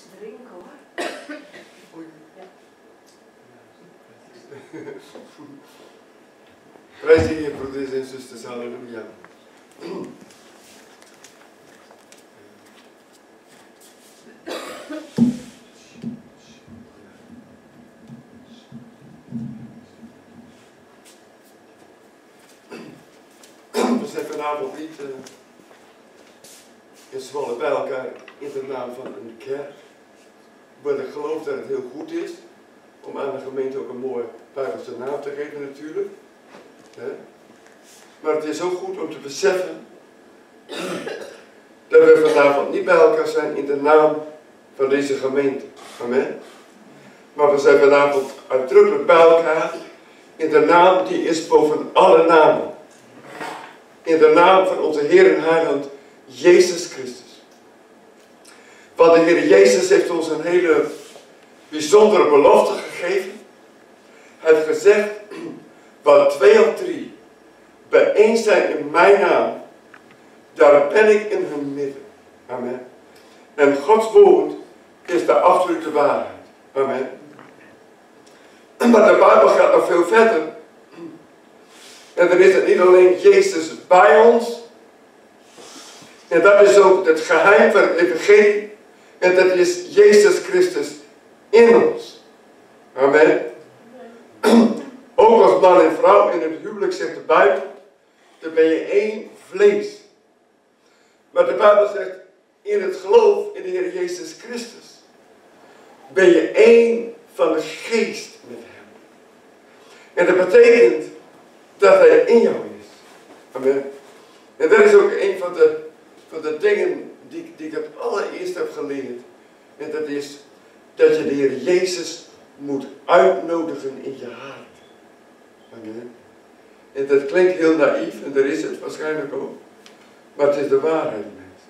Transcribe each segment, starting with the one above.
drinken hoor. Oei. Ja. Prijs de Heer, broeders en zusters, halleluja. We zijn vanavond niet in Zwolle bij elkaar in de naam van een kerk. Maar ik geloof dat het heel goed is om aan de gemeente ook een mooie Bijbelse naam te geven natuurlijk. Maar het is ook goed om te beseffen dat we vanavond niet bij elkaar zijn in de naam van deze gemeente. Amen. Maar we zijn vanavond uitdrukkelijk bij elkaar in de naam die is boven alle namen. In de naam van onze Heer en Heiland Jezus Christus. Want de Heer Jezus heeft ons een hele bijzondere belofte gegeven. Hij heeft gezegd, waar 2 of 3 bijeen zijn in mijn naam, daar ben ik in hun midden. Amen. En Gods woord is de absolute waarheid. Amen. Maar de Bijbel gaat nog veel verder. En dan is het niet alleen Jezus bij ons. En dat is ook het geheim van het evangelie. En dat is Jezus Christus in ons. Amen. Ook als man en vrouw in het huwelijk zegt de Bijbel. Dan ben je één vlees. Maar de Bijbel zegt, in het geloof in de Heer Jezus Christus ben je één van de geest met hem. En dat betekent dat hij in jou is. Amen. En dat is ook een van de dingen die ik het allereerst heb geleerd. En dat is dat je de Heer Jezus moet uitnodigen in je hart. Amen. En dat klinkt heel naïef en daar is het waarschijnlijk ook. Maar het is de waarheid, mensen.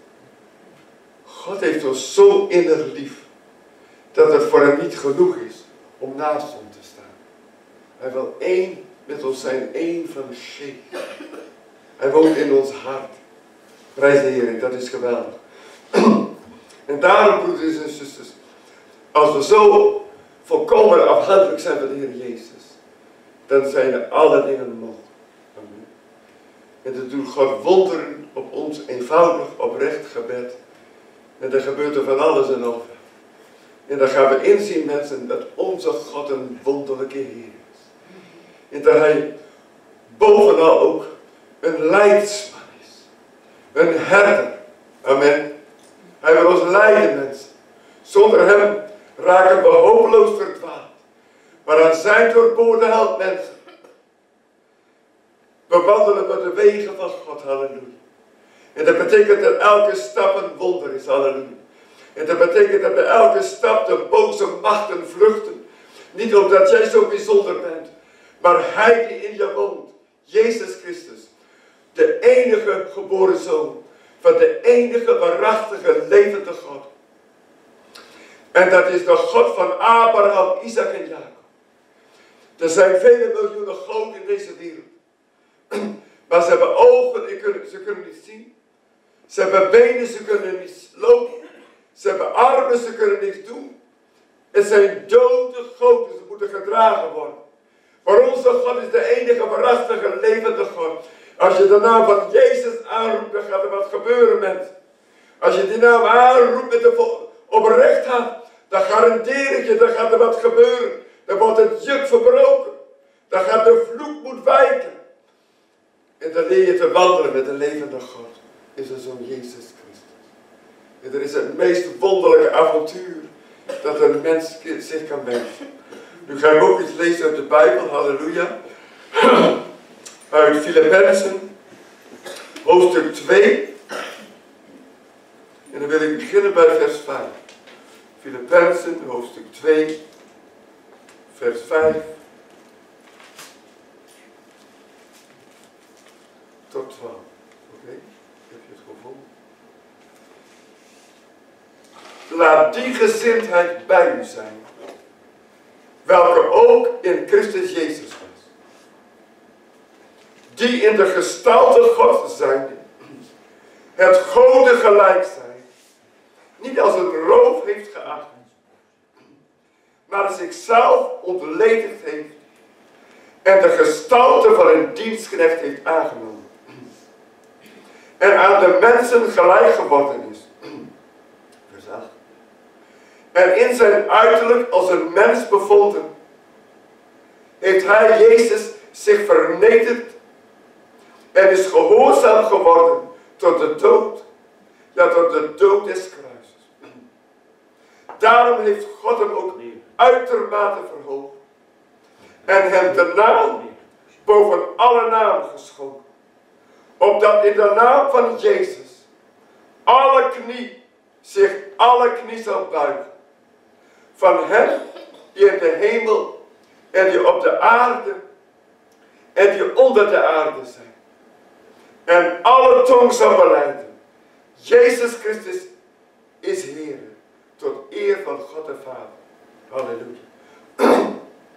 God heeft ons zo innig lief dat het voor hem niet genoeg is om naast ons te staan. Hij wil één met ons zijn, één van de geest. Hij woont in ons hart. Prijs de Heer, dat is geweldig. En daarom, broeders en zusters, als we zo volkomen afhankelijk zijn van de Heer Jezus, dan zijn er alle dingen mogelijk. Amen. En dan doet God wonderen op ons eenvoudig, oprecht gebed. En dan gebeurt er van alles en nog. En dan gaan we inzien, mensen, dat onze God een wonderlijke Heer is. En dat Hij bovenal ook een leidsman is. Een herder. Amen. Hij wil ons leiden, mensen. Zonder hem raken we hopeloos verdwaald. Maar aan zijn doorboorde helpt, mensen. We wandelen met de wegen van God. Halleluja. En dat betekent dat elke stap een wonder is. Halleluja. En dat betekent dat bij elke stap de boze machten vluchten. Niet omdat jij zo bijzonder bent. Maar Hij die in je woont. Jezus Christus. De enige geboren Zoon. Van de enige waarachtige levende God. En dat is de God van Abraham, Isaac en Jacob. Er zijn vele miljoenen goden in deze wereld. Maar ze hebben ogen, ze kunnen niet zien. Ze hebben benen, ze kunnen niet lopen. Ze hebben armen, ze kunnen niets doen. Het zijn dode goden, ze moeten gedragen worden. Maar onze God is de enige waarachtige levende God. Als je de naam van Jezus aanroept, dan gaat er wat gebeuren, mensen. Als je die naam aanroept met de oprechtheid, dan garandeer ik je, dan gaat er wat gebeuren. Dan wordt het juk verbroken. Dan gaat de vloekmoed wijken. En dan leer je te wandelen met de levende God. Is er zo'n Jezus Christus. En dat is het meest wonderlijke avontuur dat een mens zich kan wensen. Nu ga ik ook iets lezen uit de Bijbel, halleluja. Uit Filippenzen, hoofdstuk 2. En dan wil ik beginnen bij vers 5. Filippenzen, hoofdstuk 2, vers 5 tot 12. Oké, heb je het gevonden? Laat die gezindheid bij u zijn, welke ook in Christus Jezus was. Die in de gestalte Gods zijnde, het Gode gelijk zijn, niet niet als een roof heeft geacht, maar zichzelf ontledigd heeft en de gestalte van een dienstknecht heeft aangenomen. En aan de mensen gelijk geworden is. Vers 8. En in zijn uiterlijk als een mens bevonden, heeft hij, Jezus, zich vernederd en is gehoorzaam geworden tot de dood. Ja, tot de dood des kruises. Daarom heeft God hem ook uitermate verhoogd en hem de naam boven alle naam geschonken. Opdat in de naam van Jezus alle knie zal buigen. Van hem die in de hemel en die op de aarde en die onder de aarde zijn. En alle tong zal belijden. Jezus Christus is Heer, tot eer van God de Vader. Halleluja.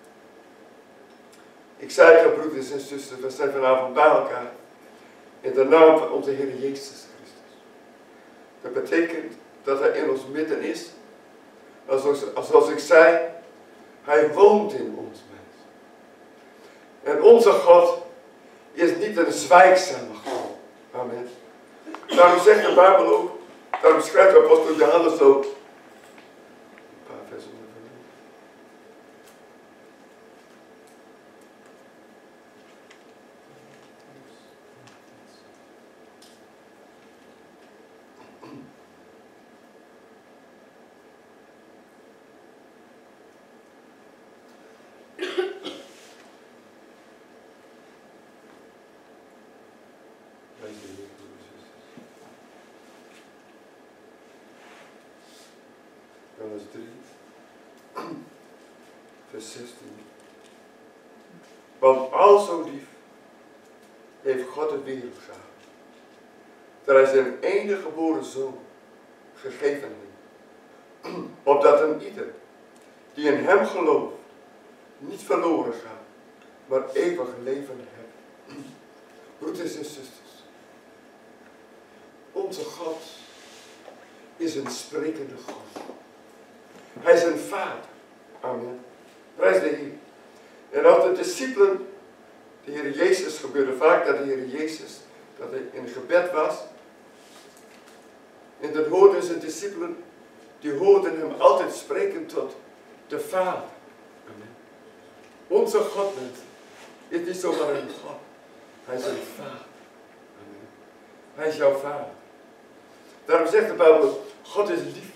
Ik zei het, broeders en zusters, we zijn vanavond bij elkaar in de naam van onze Heer Jezus Christus. Dat betekent dat Hij in ons midden is. Zoals ik zei, Hij woont in ons mens. En onze God is niet een zwijgzame God. Amen. Daarom zegt de Bijbel ook, daarom schrijft de apostel Johannes ook, een paar versen ondervan. Johannes 3, vers 16. Want al zo lief heeft God de wereld gehad, dat Hij zijn enige geboren Zoon gegeven heeft, opdat een ieder die in Hem gelooft niet verloren gaat, maar eeuwig leven heeft. Broeders en zusters, onze God is een sprekende God. Hij is een Vader. Amen. Prijs de Heer. En als de discipelen, de Heer Jezus, gebeurde vaak dat de Heer Jezus, dat hij in gebed was. En dan hoorden zijn discipelen, die hoorden hem altijd spreken tot de Vader. Amen. Onze God, mensen, is niet zomaar een God. Hij is een Vader. Amen. Hij is jouw Vader. Daarom zegt de Bijbel, God is liefde.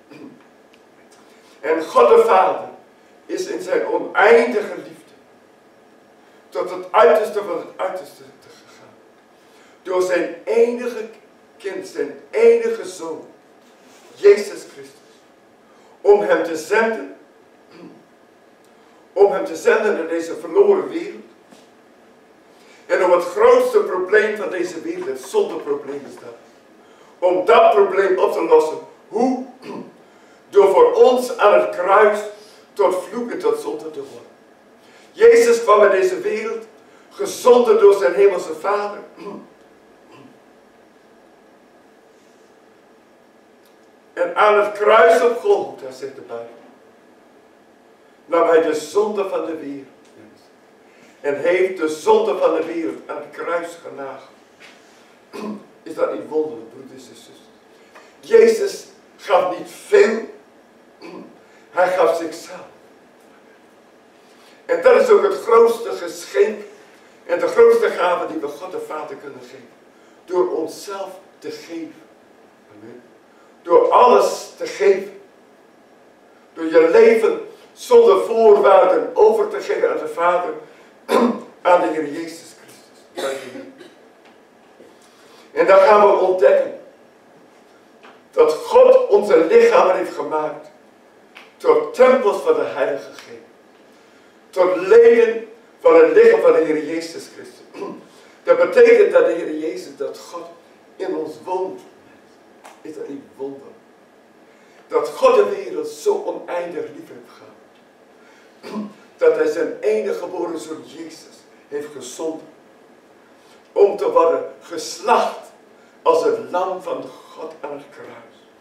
En God de Vader is in zijn oneindige liefde tot het uiterste van het uiterste te gegaan. Door zijn enige kind, zijn enige Zoon, Jezus Christus. Om hem te zenden naar deze verloren wereld. En om het grootste probleem van deze wereld, het zondeprobleem is dat. Om dat probleem op te lossen. Hoe? Door voor ons aan het kruis tot vloek en tot zonde te worden. Jezus kwam in deze wereld, gezonden door zijn hemelse Vader. En aan het kruis op Golgotha, zegt de Bijbel, nam hij de zonde van de wereld. En heeft de zonde van de wereld aan het kruis genageld. Is dat niet wonderlijk, broeders en zusters? Jezus gaf niet veel. Hij gaf zichzelf. En dat is ook het grootste geschenk en de grootste gave die we God de Vader kunnen geven. Door onszelf te geven. Amen. Door alles te geven. Door je leven zonder voorwaarden over te geven aan de Vader. Aan de Heer Jezus Christus. En dan gaan we ontdekken dat God onze lichamen heeft gemaakt tot tempels van de Heilige Geest. Tot leden van het lichaam van de Heer Jezus Christus. Dat betekent dat de Heer Jezus, dat God in ons woont. Is dat niet wonderlijk? Dat God de wereld zo oneindig lief heeft gehad. Dat hij zijn enige geboren Zoon Jezus heeft gezonden. Om te worden geslacht als het lam van God aan het kruis.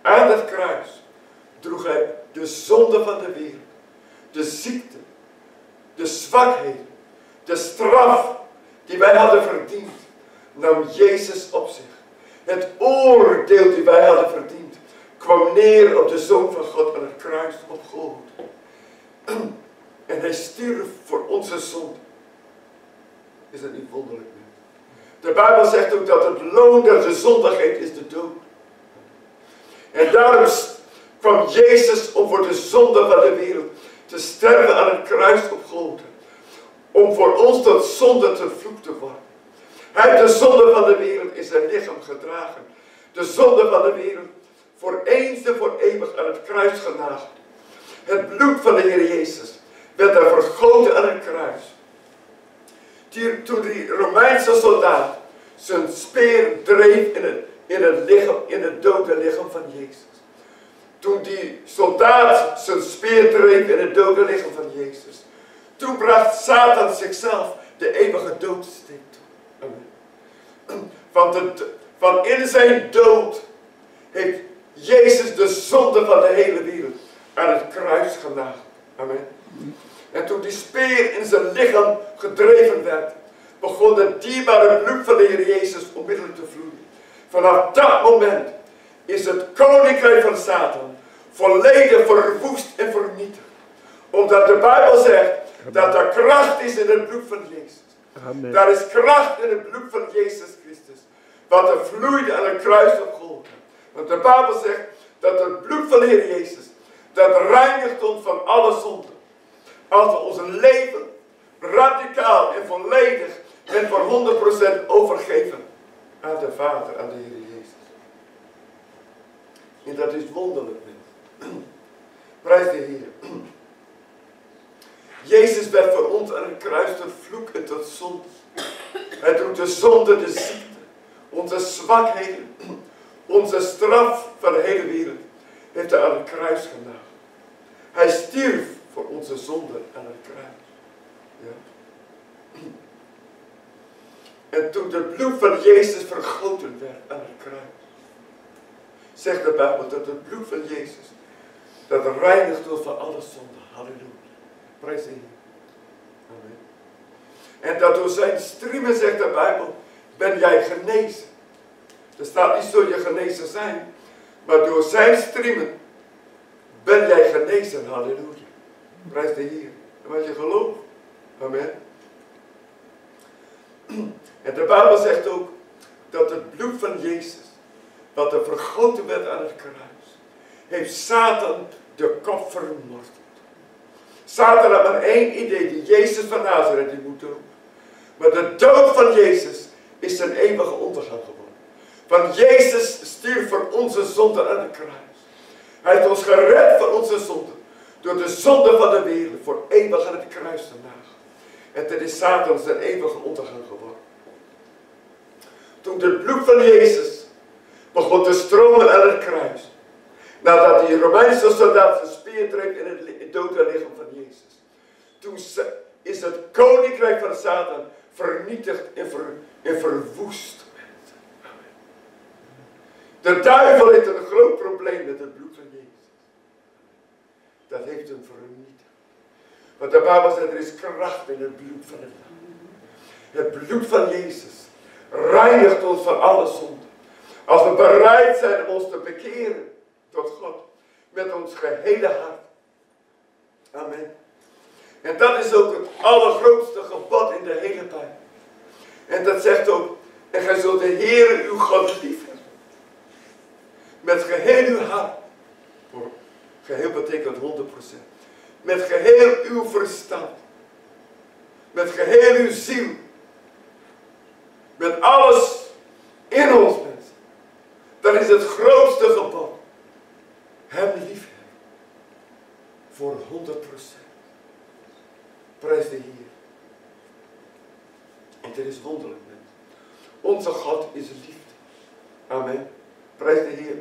Aan het kruis droeg hij de zonde van de wereld. De ziekte. De zwakheden. De straf die wij hadden verdiend. Nam Jezus op zich. Het oordeel die wij hadden verdiend. Kwam neer op de Zoon van God aan het kruis op Golgotha. En hij stierf voor onze zonde. Is dat niet wonderlijk? De Bijbel zegt ook dat het loon der de zondigheid is de dood. En daarom kwam Jezus om voor de zonde van de wereld te sterven aan het kruis op Golgotha. Om voor ons tot zonde te vloek te worden. Hij heeft de zonde van de wereld in zijn lichaam gedragen. De zonde van de wereld voor eens en voor eeuwig aan het kruis genageld. Het bloed van de Heer Jezus werd daar vergoten aan het kruis. Toen die Romeinse soldaat zijn speer dreef in het dode lichaam van Jezus. Toen die soldaat zijn speer dreef in het dode lichaam van Jezus. Toen bracht Satan zichzelf de eeuwige doodsteek toe. Amen. Want in zijn dood heeft Jezus de zonde van de hele wereld aan het kruis genageld. Amen. En toen die speer in zijn lichaam gedreven werd, begon het dierbare bloed van de Heer Jezus onmiddellijk te vloeien. Vanaf dat moment is het koninkrijk van Satan volledig verwoest en vernietigd. Omdat de Bijbel zegt dat er kracht is in het bloed van Jezus. Amen. Daar is kracht in het bloed van Jezus Christus. Wat er vloeide aan het kruis op Golgotha. Want de Bijbel zegt dat het bloed van de Heer Jezus, dat reinigt ons van alle zonden. Als we ons leven radicaal en volledig en voor 100% overgeven aan de Vader, aan de Heer Jezus. En dat is wonderlijk, mensen. Prijs de Heer. Jezus werd voor ons aan het kruis tot vloek en tot zonde. Hij droeg de zonde, de ziekte, onze zwakheden, onze straf van de hele wereld. Heeft hij aan het kruis genageld. Hij stierf voor onze zonde aan het kruis. Ja. En toen het bloed van Jezus vergoten werd aan het kruis, zegt de Bijbel dat het bloed van Jezus, dat reinigt ons van alle zonde. Halleluja. Prijs de Heer. Amen. En dat door zijn striemen, zegt de Bijbel, ben jij genezen. Er staat niet zul je genezen zijn, maar door zijn striemen ben jij genezen. Halleluja. Prijs de Heer. En wat je gelooft. Amen. En de Bijbel zegt ook dat het bloed van Jezus, wat er vergoten werd aan het kruis, heeft Satan de kop vermorzeld. Satan had maar één idee, die Jezus van Nazareth die moet doen. Maar de dood van Jezus is zijn eeuwige ondergang geworden. Want Jezus stierf voor onze zonden aan het kruis. Hij heeft ons gered van onze zonden. Door de zonde van de wereld voor eeuwig aan het kruis te nagelen. En toen is Satan zijn eeuwige ondergang geworden. Toen het bloed van Jezus begon te stromen aan het kruis. Nadat die Romeinse soldaat zijn speer dreef in het dode lichaam van Jezus. Toen is het koninkrijk van Satan vernietigd en verwoest. Amen. De duivel heeft een groot probleem met het bloed van Jezus. Dat heeft hem vernietigd. Want de Bijbel zegt, er is kracht in het bloed van het Lam. Het bloed van Jezus reinigt ons van alle zonden. Als we bereid zijn om ons te bekeren tot God. Met ons gehele hart. Amen. En dat is ook het allergrootste gebod in de hele Bijbel. En dat zegt ook, en gij zult de Heere uw God lief hebben. Met geheel uw hart. Geheel betekent 100%. Met geheel uw verstand. Met geheel uw ziel. Met alles in ons, mensen. Dat is het grootste gebod. Hem lief hebben. Voor 100%. Prijs de Heer. En het is wonderlijk, mensen. Onze God is liefde. Amen. Prijs de Heer.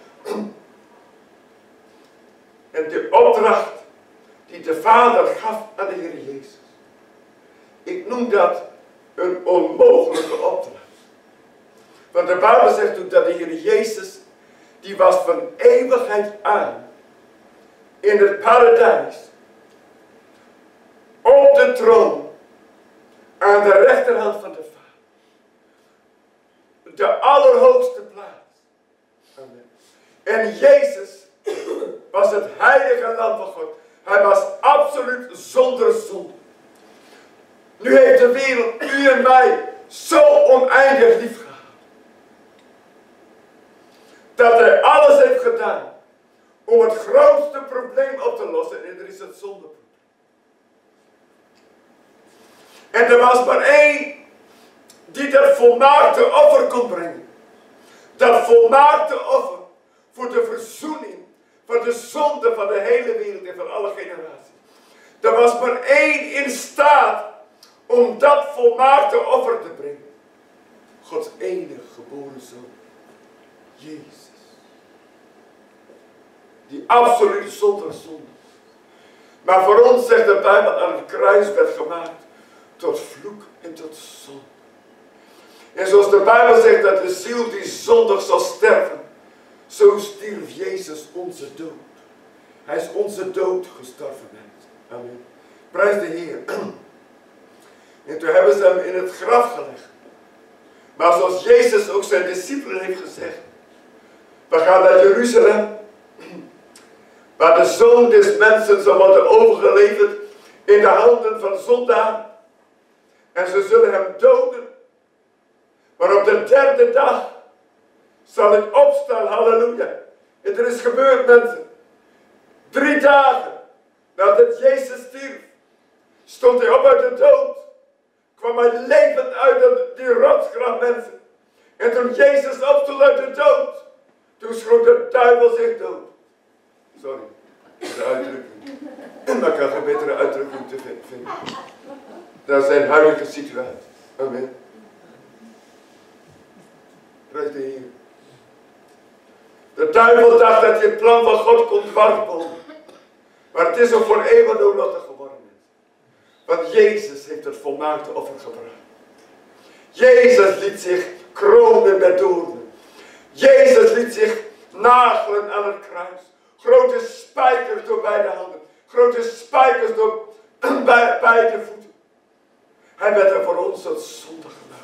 En de opdracht die de Vader gaf aan de Heer Jezus. Ik noem dat een onmogelijke opdracht. Want de Bijbel zegt ook dat de Heer Jezus die was van eeuwigheid aan in het paradijs, op de troon, aan de rechterhand van de Vader. De allerhoogste plaats. Amen. En Jezus was het heilige lam van God. Hij was absoluut zonder zonde. Nu heeft de wereld u en mij zo oneindig lief gehad, dat hij alles heeft gedaan om het grootste probleem op te lossen. En er is het zondeprobleem. En er was maar één die dat volmaakte offer kon brengen. Dat volmaakte offer voor de verzoening van de zonde van de hele wereld en van alle generaties. Er was maar één in staat om dat volmaakte offer te brengen. Gods enige geboren Zoon, Jezus. Die absoluut zonder zonde. Maar voor ons, zegt de Bijbel, aan het kruis werd gemaakt tot vloek en tot zonde. En zoals de Bijbel zegt dat de ziel die zondig zal sterven, zo stierf Jezus onze dood. Hij is onze dood gestorven. Amen. Prijs de Heer. En toen hebben ze hem in het graf gelegd. Maar zoals Jezus ook zijn discipelen heeft gezegd, we gaan naar Jeruzalem, waar de Zoon des Mensen zal worden overgeleverd in de handen van zondaar. En ze zullen hem doden. Maar op de derde dag zal ik opstaan, halleluja. En er is gebeurd, mensen. 3 dagen nadat Jezus stierf, stond hij op uit de dood. Kwam hij levend uit die rotsgraf, mensen. En toen Jezus opstond uit de dood, toen schrok de duivel zich dood. Sorry, de uitdrukking. Maar ik kan geen betere uitdrukking te vinden. Dat is zijn huidige situatie. Amen. Prijs de Heer. De duivel dacht dat hij het plan van God kon dwarsbomen. Maar het is ook voor eeuwig noodlottig geworden. Want Jezus heeft het volmaakte offer gebracht. Jezus liet zich kronen met doornen. Jezus liet zich nagelen aan het kruis. Grote spijkers door beide handen. Grote spijkers door beide voeten. Hij werd er voor ons tot zonde gemaakt.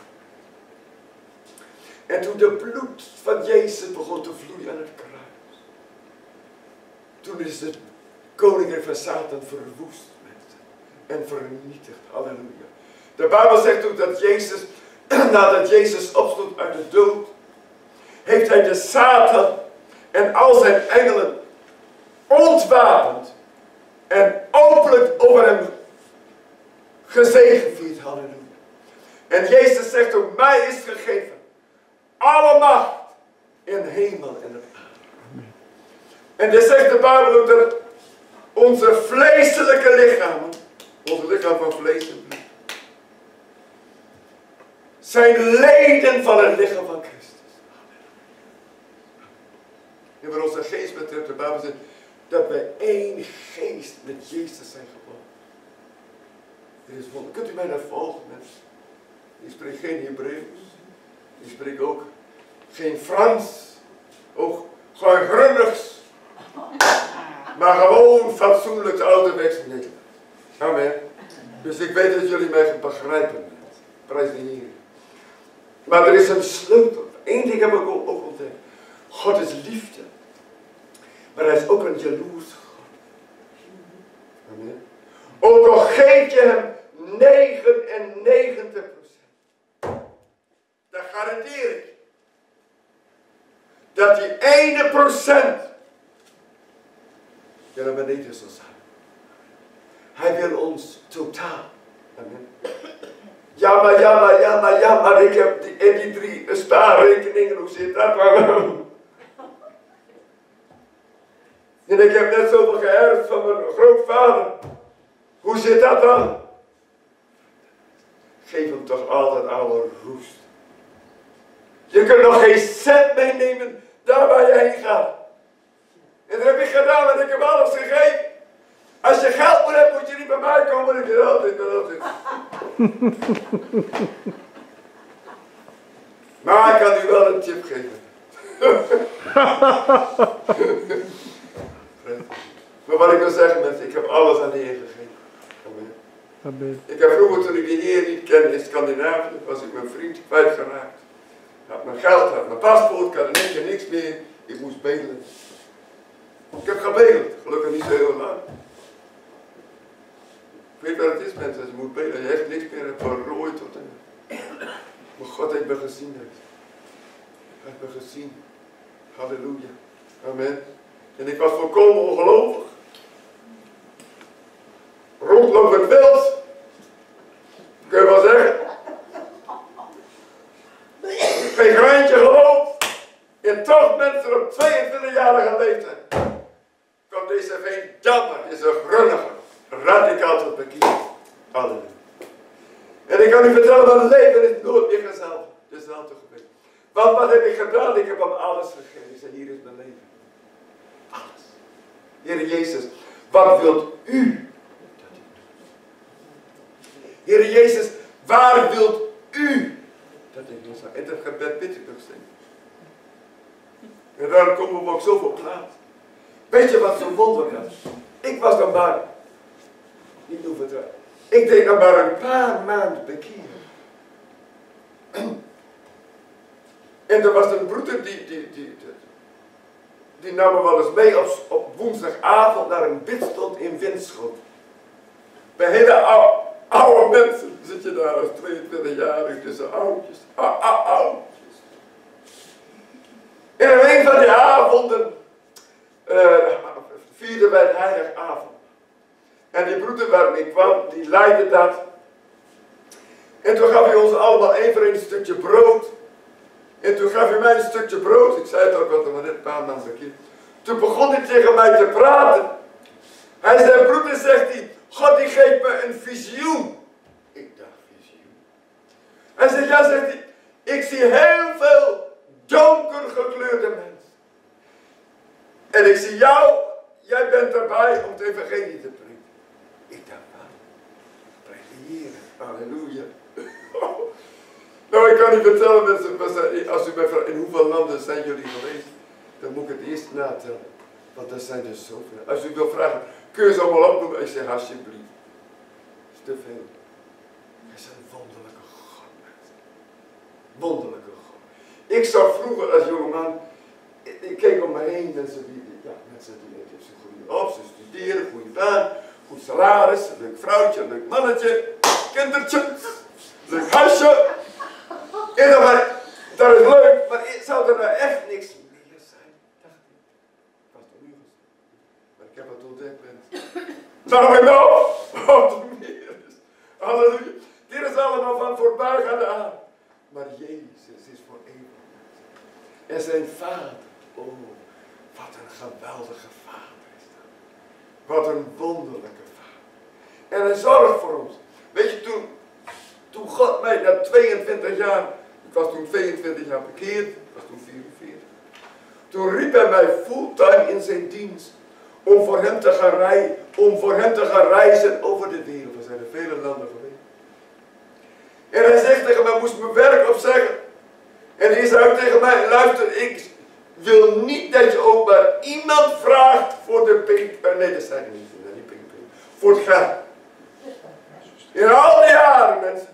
En toen de bloed van Jezus begon te vloeien aan het kruis, toen is het koninkrijk van Satan verwoest, mensen, en vernietigd. Halleluja. De Bijbel zegt ook dat Jezus, nadat Jezus opstond uit de dood, heeft hij de Satan en al zijn engelen ontwapend en openlijk over hem gezegevierd. Halleluja. En Jezus zegt ook, mij is gegeven alle macht in hemel en op aarde. En dan zegt de Bijbel ook dat onze vleeselijke lichamen, onze lichaam van vlees en bloed, zijn leden van het lichaam van Christus. En waar onze geest betreft, de Bijbel zegt dat wij één geest met Jezus zijn geboren. Dit is wonder. Kunt u mij daar volgen, mensen? Ik spreek geen Hebreeuws. Ik spreek ook geen Frans. Ook gewoon Grunnigs. Maar gewoon fatsoenlijk ouderwets Nederlands. Amen. Dus ik weet dat jullie mij begrijpen. Prijs de Heer. Maar er is een sleutel. Eén ding heb ik ook ontdekt. God is liefde. Maar hij is ook een jaloers God. Amen. Ook al geef je hem 99%. Dan garandeer ik dat die 1% ja, naar beneden zal zijn. Hij wil ons totaal. Amen. Ja, maar ik heb die 3 spaarrekeningen, hoe zit dat nou? En ik heb net zoveel geërfd van mijn grootvader. Hoe zit dat dan? Geef hem toch altijd oude roest. Je kunt nog geen cent meenemen daar waar je heen gaat. En dat heb ik gedaan, want ik heb alles gegeven. Als je geld moet hebben, moet je niet bij mij komen. Ik ben altijd. Maar ik kan u wel een tip geven. Maar wat ik wil zeggen mensen, ik heb alles aan de Heer gegeven. Amen. Amen. Ik heb vroeger, toen ik de Heer niet kende in Scandinavië, was ik mijn vriend kwijtgeraakt. Ik had mijn geld, had mijn paspoort, ik had in één keer niks meer. Ik moest bedelen. Ik heb gebedeld, gelukkig niet zo heel lang. Ik weet wat het is mensen, als je moet bedelen, je echt niks meer hebt van rooi tot en... Maar God heeft me gezien. Hij heeft me gezien. Halleluja. Amen. En ik was volkomen ongelovig. Rondlopend wild. Kun je wel zeggen. Geen greintje geloof. En toch mensen op 22-jarige leeftijd. Komt deze veen dammer, deze grunnige, radicaal tot bekeren. Halleluja. En ik kan u vertellen dat het leven is nooit meer dezelfde geweest. Want wat heb ik gedaan? Ik heb hem alles gegeven. Ik zei, hier is mijn leven. Alles. Heer Jezus, wat wilt u dat ik doe? Heer Jezus, waar wilt u dat ik doe? En dat gebed bid ik nog steeds. En daar komen we ook zoveel plaats. Weet je wat zo'n wonder was? Ik was dan maar, niet overtrouwen. Ik deed nog maar een paar maanden bekeren. En er was een broeder die nam me wel eens mee op woensdagavond naar een bidstond in Winschoten. Bij hele oude mensen zit je daar als 22-jarig tussen oudjes. Oudjes. En op een van die avonden vierden wij de heilige avond. En die broeder waar ik kwam, die leidde dat. En toen gaf hij ons allemaal één voor een stukje brood. En toen gaf hij mij een stukje brood. Ik zei het ook al, maar net een paar maanden verkeerd. Toen begon hij tegen mij te praten. Hij zei, broeder, zegt hij, God die geeft me een visioen. Ik dacht, visioen. Hij zei, ja, zegt hij, ik zie heel veel donker gekleurde mensen. En ik zie jou, jij bent erbij om het evangelie te preken. Ik dacht, nou, predikeren, halleluja. Nou, ik kan niet vertellen, mensen, als u mij vraagt, in hoeveel landen zijn jullie geweest, dan moet ik het eerst natellen. Want er zijn er zoveel. Als u wil vragen, kun je ze allemaal opnoemen? Ik zeg, alsjeblieft. Dat is te veel. Hij is een wonderlijke God, mensen. Wonderlijke God. Ik zag vroeger als jongeman, ik keek om me heen, mensen die hebben goede op, ze studeren, goede baan, goed salaris, leuk vrouwtje, leuk mannetje, kindertje, leuk huisje. En dan maar, dat is leuk, maar zou er nou echt niks meer zijn? Dacht ik. Ik was toch niet gezien. Maar ik heb het ontdekt, mensen. Nou, wat er meer is. Halleluja. Dit is allemaal van voorbijgaande aan. Maar Jezus is voor eeuwig. En zijn vader, oh, wat een geweldige vader is dat. Wat een wonderlijke vader. En hij zorgt voor ons. Weet je, toen God mij na 22 jaar, ik was toen 22 jaar bekeerd, ik was toen 44. Toen riep hij mij fulltime in zijn dienst om voor hem te gaan reizen over de wereld. We zijn in vele landen geweest. En hij zegt tegen mij, moest mijn werk opzeggen. En hij zei ook tegen mij, luister, ik wil niet dat je ook maar iemand vraagt voor de pink. Nee, dat zei ik niet, pink. Voor het geld. In al die jaren, mensen.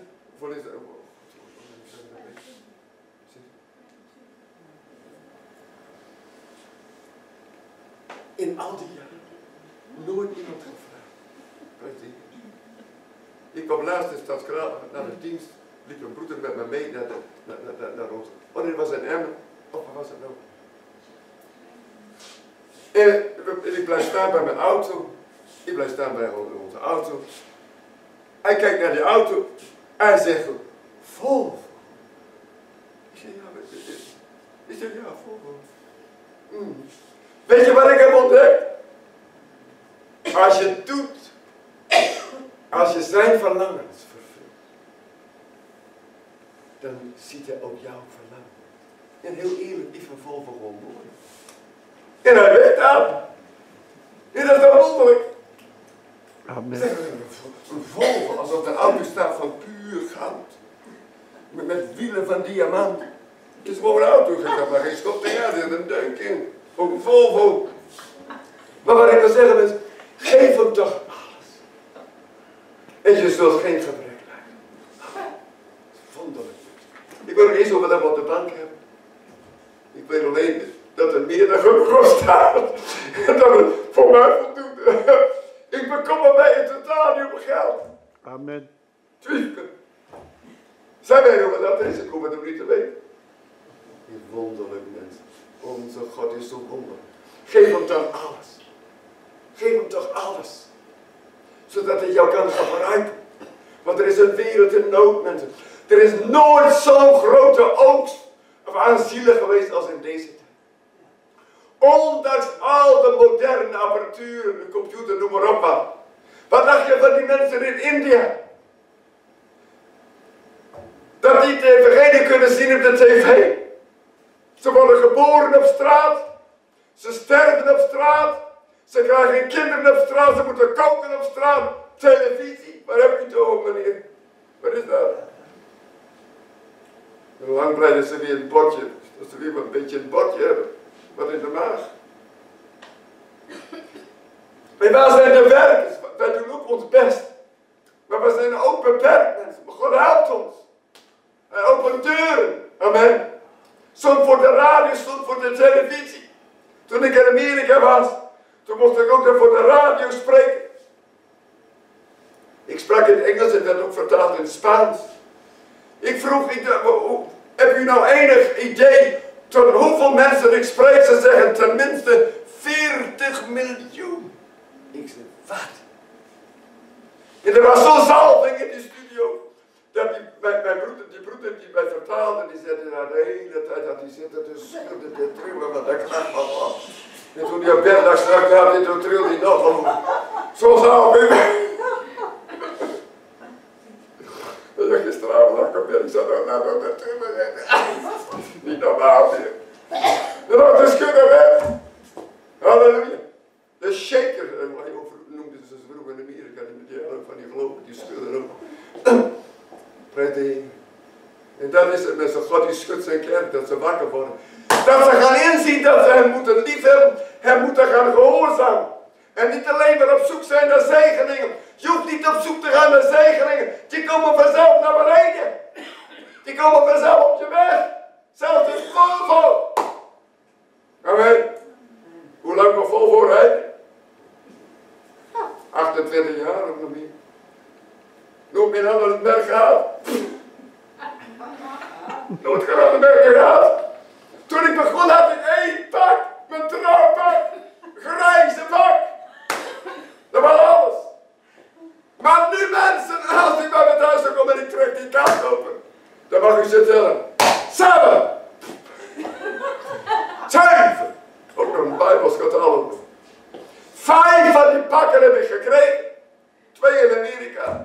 In al die jaren. Nooit iemand gevraagd. Ik kwam laatst in Stadskraal naar de dienst. Liep een broeder met me mee naar ons. Oh, dit was een Emmen. Oh, wat was het nou? En ik blijf staan bij mijn auto. Ik blijf staan bij onze auto. Hij kijkt naar die auto. Hij zegt, Volvo. Ik zeg, ja, wat is dit? Ik zeg, ja, Volvo. Weet je wat ik heb ontdekt? Als je het doet, als je zijn verlangens vervult, dan ziet hij ook jouw verlangen. En heel eerlijk, ik vind Volvo gewoon mooi. En hij weet dat. En dat is toch wonderlijk? Amen. Zeg, een Volvo, alsof een auto staat van puur goud. Met wielen van diamant. Het is gewoon een auto, ik heb maar geen schop tegen. een deuk in. Ook Volvo. Maar wat ik wil zeggen is, geef hem toch alles. En je zult geen gebrek lijden. Wonderlijk. Ik wil er eens over dat we op de bank hebben. Ik weet alleen dat er meer dan genoeg staat. En dat het voor mij voldoende. Ik bekommer mij in totaal niet om geld. Amen. Twieken. Zij weten wat dat is, ik hoef het ook niet te weten. Die wonderlijk mensen. Onze God is zo wonderlijk. Geef hem dan alles. Geef hem toch alles. Zodat hij jou kan gebruiken. Want er is een wereld in nood, mensen. Er is nooit zo'n grote oogst of aan zielen geweest als in deze tijd. Ondanks al de moderne apparatuur, de computer, noem maar op wat. Wat dacht je van die mensen in India? Dat die de evangelie kunnen zien op de tv. Ze worden geboren op straat. Ze sterven op straat. Ze krijgen geen kinderen op straat. Ze moeten koken op straat. Televisie. Waar heb je het over, meneer? Wat is dat? En lang blijven ze weer een bordje. Dat ze weer een beetje een bordje hebben. Wat in de maag. En waar zijn de werkers? Wij doen ook ons best. Maar we zijn ook beperkt, mensen. Maar God helpt ons. Hij opent deuren. Amen. Soms voor de radio, soms voor de televisie. Toen ik in Amerika was, toen mocht ik ook voor de radio spreken. Ik sprak in het Engels en werd ook vertaald in het Spaans. Ik vroeg, heb u nou enig idee tot hoeveel mensen ik spreek? Ze zeggen tenminste 40 miljoen. Ik zei, wat? En er was zo'n zalving in die studio. Dat mijn broeder die mij vertaalde, die zei na de hele tijd dat hij zitten te schudden, te trillen, want dat krijgt maar wat. En toen hij op bed lag straks had, toen trilde hij nog om. Zo zou ik. En gisteravond lag ik op bed, ik zat daar naar de trillen. Niet normaal meer. En dan te schudden weg. Halleluja. De shaker, noemden ze vroeger in Amerika, die van die geloven, die schudden ook. En dat is het met z'n God, die schudt zijn kerk, dat ze wakker worden. Dat ze gaan inzien dat ze hem moeten liefhebben, hem moeten gaan gehoorzamen. En niet alleen maar op zoek zijn naar zegeningen. Je hoeft niet op zoek te gaan naar zegeningen. Die komen vanzelf naar beneden. Die komen vanzelf op je weg. Zelfs in Volvo. Amen. Hoe lang mag Volvo rijden? 28 jaar of nog meer. Nooit meer aan het merk gehad. Nooit meer aan het merk gehad. Toen ik begon had ik één pak. Mijn trouwpak. Grijze pak. Dat was alles. Maar nu mensen, als ik bij mijn thuis kom en ik trek die kast open. Dan mag u ze tellen. 7. 7. Ook nog een bijbelskatalog. 5 van die pakken heb ik gekregen. 2 in Amerika.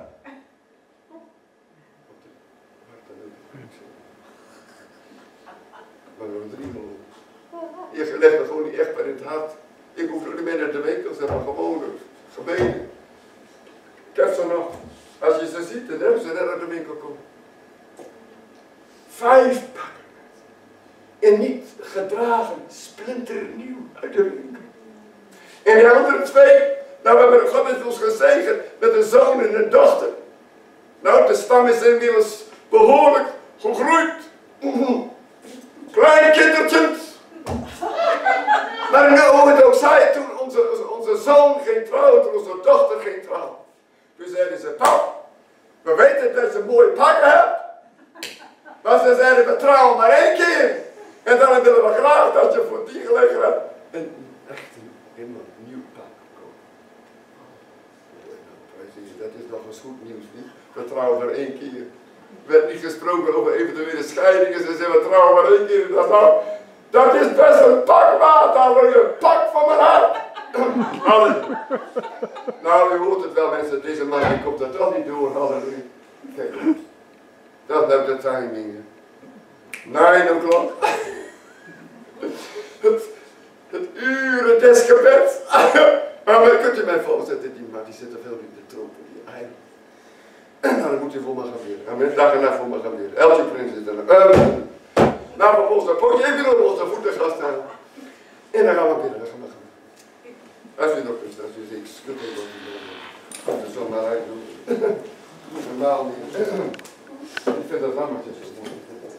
Maar nog 3 miljoen. Je legt me gewoon niet echt bij in het hart. Ik hoef er niet meer naar de winkel, ze hebben gewoon gebeden. Ik heb ze nog. Als je ze ziet, dan hebben ze net naar de winkel komen. 5 pakken. En niet gedragen, splinternieuw uit de winkel. En de andere 2, nou we hebben God heeft ons gezegend met een zoon en een dochter. Nou, de stam is inmiddels behoorlijk gegroeid. Kleine kindertjes. Maar hoe het ook zij, toen onze zoon ging trouwen, toen onze dochter ging trouwen. Toen zeiden ze, pap, we weten dat je mooie pakken hebt. Maar ze zeiden, we trouwen maar 1 keer. En dan willen we graag dat je voor die gelegenheid een echt helemaal nieuw pak koopt. Dat is nog eens goed nieuws, niet? We trouwen maar 1 keer. Er werd niet gesproken over eventuele scheidingen. Ze zeiden, we trouwen maar 1 keer. Dat is best een pak waard, een pak van mijn hart. Nou, u hoort het wel mensen, deze man die komt dat toch niet door, halleluja. Kijk, dat is nou de timing. 9 o'clock. Het uren des gebeds. Maar kunt u mij voorzetten, die man die zit er veel in de tropen, die eind. Nou, dan moet u voor me gaan leren. Amen. Dag en nacht voor me gaan leren. Elke prins zit er. Nou, we onze pootje, ik wil op onze voeten gaan staan. En dan gaan we bidden. Dan gaan we gaan. Als u nog kunt, als u zegt, ik schud het ook niet. Komt er zo maar uit. Normaal niet. Ik vind dat lammertjes zo mooi.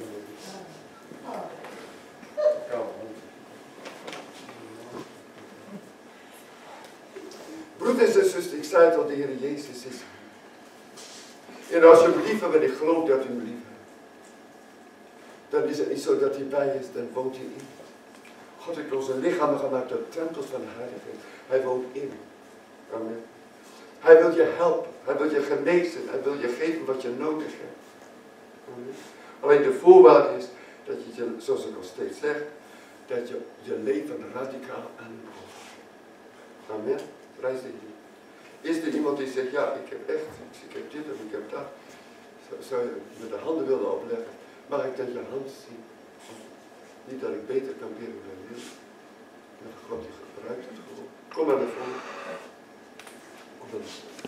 Broeders en zusters, ik zei tot de Heer Jezus is. En als je hem lief hebt en ik geloof dat u hem lief hebt, dan is het niet zo dat hij bij is, dan woont hij in. God heeft onze lichamen gemaakt tot tempels van de heiligheid. Hij woont in. Amen. Hij wil je helpen. Hij wil je genezen. Hij wil je geven wat je nodig hebt. Amen. Alleen de voorwaarde is dat je, zoals ik al steeds zeg, dat je je leven radicaal aanpast. Amen. Prijs de Heer. Is er iemand die zegt, ja, ik heb echt, ik heb dit of ik heb dat. Zou je met de handen willen opleggen? Mag ik dat je hand zien? Niet dat ik beter kan bidden dan wil. Maar God die gebruikt het gewoon. Kom maar naar voren.